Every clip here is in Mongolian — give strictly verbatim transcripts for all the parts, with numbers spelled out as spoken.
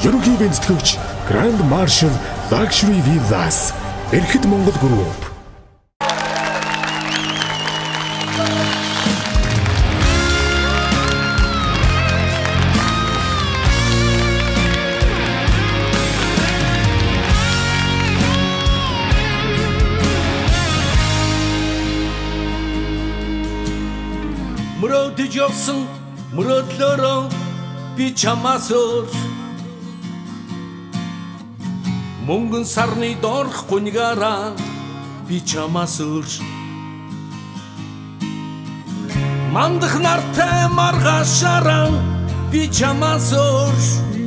Ерөнхий бэлтгэгч Grand Marshal Luxury Villas Эрхэд Монгол Group. Мөрөдөж явсан мөрөдлөөрөө би чамаас өөр мөнгөн сарны дорх гунигаараа би чамаас өөр мандах нартай маргаашаараа би чамаас өөр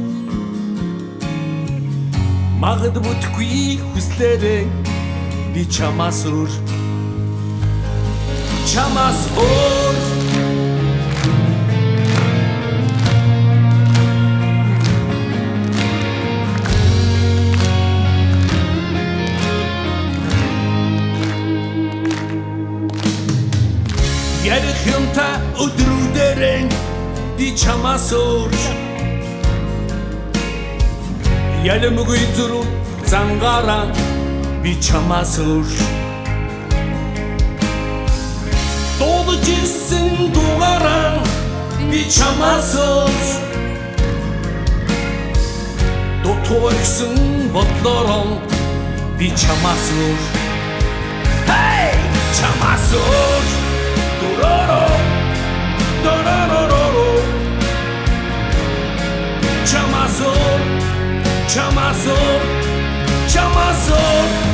магадгүй хүслээрээ би чамаас өөр чамаас өөр Ярих юмта өдрүүдэрэн би чамаас өөр Ялэмгүй зүрх зангаараа би чамаас өөр Дуудаж ирсэн дугаараа би чамаас өөр Дутуурсан бодлороо би чамаас өөр Hey! Чамаас өөр Dororo, dororo, chamazo, chamazo, chamazo.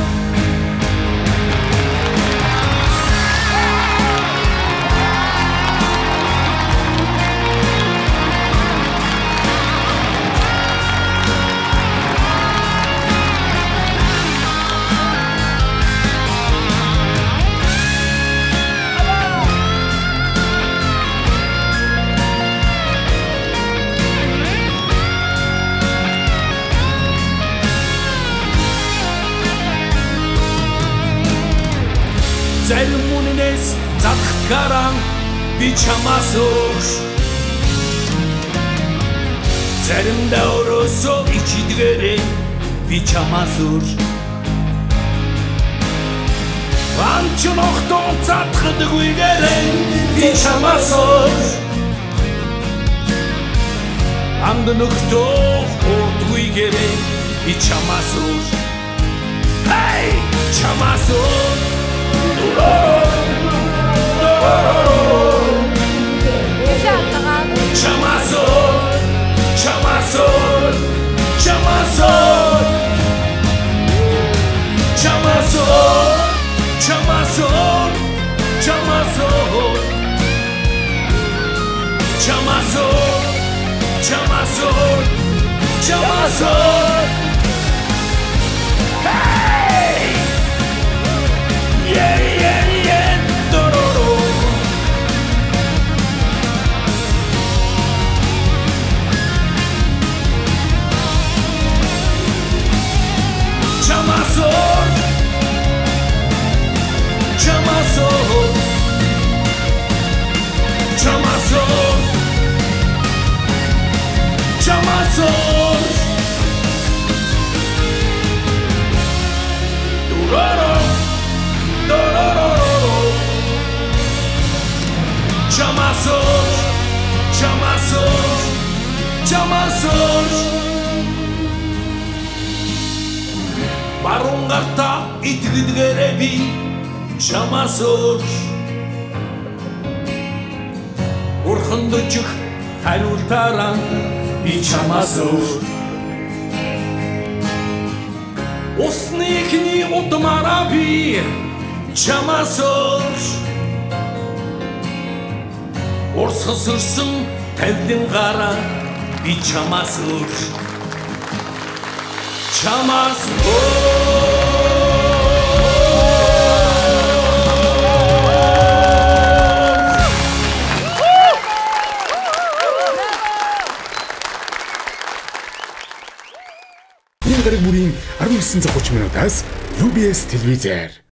Зарим үнэнээс задахтаараа би чамаас өөр Заримдаа өрөөсөө ичидгээрээ би чамаас өөр Анч нохтон задахдаггүйгээрээ би чамаас өөр Анд нөхтөө хурдгүйгээрээ би чамаас өөр Hey! Чамаас өөр Chamazo, chamazo, chamazo, chamazo, chamazo, chamazo, chamazo, chamazo, chamazo. Hey! Yeah, yeah, yeah, dororo. Chamazo, chamazo, chamazo, chamazo. Dororo. Chamazo, chamazo, chamazo. Barungarta itigidgere bi chamazo. Урхандчих хариултаараа би чамаас өөр Усны ихний удмаараа би чамаас өөр Урсгасэрсэн тавлин гараа би чамаас өөр Чамаас өөр Энэ гараг бүрийн арван девять цаг тридцать минутаас ю би эс телевизээр